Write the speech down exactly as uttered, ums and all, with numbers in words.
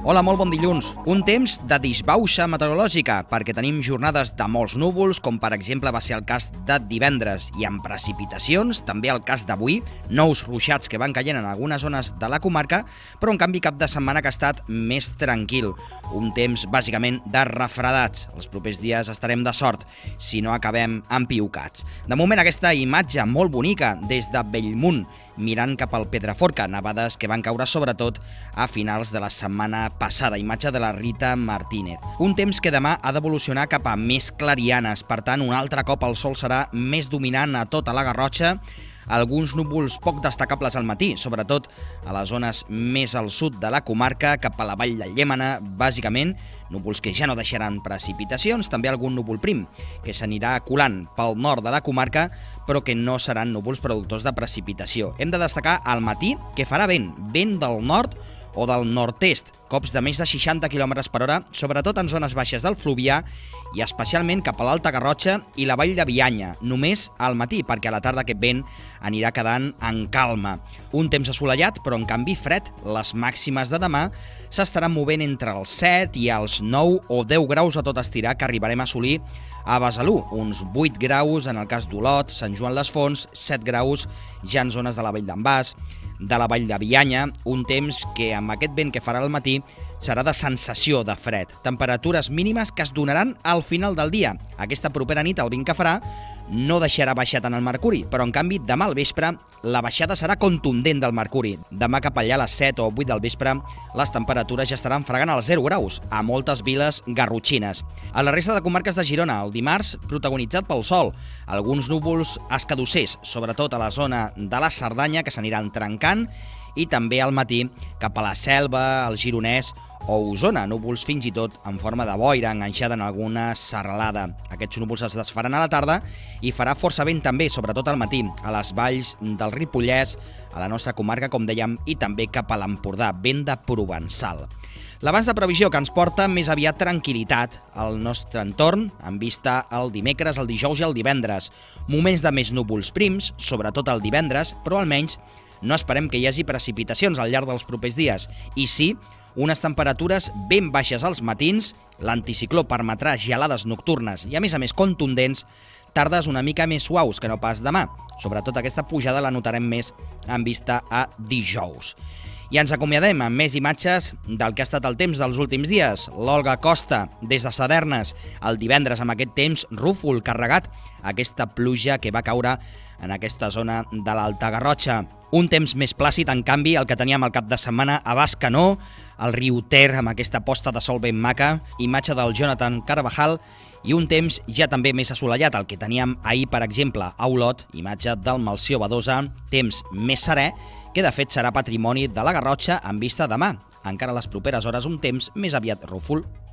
Hola, molt bon dilluns. Un temps de disbauxa meteorològica, perquè tenim jornades de molts núvols, com per exemple va ser el cas de divendres, i amb precipitacions, també el cas d'avui, nous ruixats que van caient en algunes zones de la comarca, però en canvi cap de setmana que ha estat més tranquil. Un temps bàsicament de refredats. Els propers dies estarem de sort, si no acabem empiucats. De moment aquesta imatge molt bonica des de Bellmunt, mirant cap al Pedraforca, nevades que van caure sobretot a finals de la setmana passada, imatge de la Rita Martínez. Un temps que demà ha d'evolucionar cap a més clarianes, per tant, un altre cop el sol serà més dominant a tota la Garrotxa, alguns núvols poc destacables al matí, sobretot a les zones més al sud de la comarca, cap a la vall de Llémena, bàsicament, núvols que ja no deixaran precipitacions, també algun núvol prim, que s'anirà colant pel nord de la comarca, però que no seran núvols productors de precipitació. Hem de destacar al matí que farà vent, vent del nord o del nord-est, cops de més de seixanta quilòmetres per hora, sobretot en zones baixes del Fluvià i especialment cap a l'Alta Garrotxa i la Vall de Bianya, només al matí, perquè a la tarda aquest vent anirà quedant en calma. Un temps assolellat, però en canvi fred. Les màximes de demà s'estaran movent entre els set i els nou o deu graus a tot estirar, que arribarem a assolir a Besalú, uns vuit graus en el cas d'Olot, Sant Joan les Fonts, set graus ja en zones de la Vall d'en Bas, de la Vall de Bianya, un temps que amb aquest vent que farà al matí serà de sensació de fred. Temperatures mínimes que es donaran al final del dia. Aquesta propera nit el vent que farà no deixarà baixar tant el mercuri, però en canvi demà al vespre la baixada serà contundent del mercuri. Demà cap allà a les set o vuit del vespre les temperatures ja estaran fregant als zero graus a moltes viles garrotxines. A la resta de comarques de Girona, el dimarts protagonitzat pel sol, alguns núvols escadussers, sobretot a la zona de la Cerdanya, que s'aniran trencant, i també al matí cap a la Selva, el Gironès o Osona, núvols fins i tot en forma de boira enganxada en alguna serralada. Aquests núvols es desfaran a la tarda i farà força vent també, sobretot al matí, a les valls del Ripollès, a la nostra comarca, com dèiem, i també cap a l'Empordà, vent de provençal. L'abans de previsió que ens porta més aviat tranquil·litat al nostre entorn, en vista el dimecres, el dijous i el divendres. Moments de més núvols prims, sobretot el divendres, però almenys no esperem que hi hagi precipitacions al llarg dels propers dies. I sí, unes temperatures ben baixes als matins, l'anticicló permetrà gelades nocturnes i, a més a més, contundents, tardes una mica més suaus que no pas demà. Sobretot aquesta pujada la notarem més en vista a dijous. I ens acomiadem amb més imatges del que ha estat el temps dels últims dies. L'Olga Costa, des de Sadernes, el divendres amb aquest temps rúfol carregat, aquesta pluja que va caure en aquesta zona de l'Alta Garrotxa. Un temps més plàcid, en canvi, el que teníem el cap de setmana a Bescanó, el riu Ter amb aquesta posta de sol ben maca, imatge del Jonathan Carvajal, i un temps ja també més assolellat, el que teníem ahir, per exemple, a Olot, imatge del Melcior Badosa, temps més serè, que de fet serà patrimoni de la Garrotxa en vista demà. Encara a les properes hores un temps més aviat rúfol.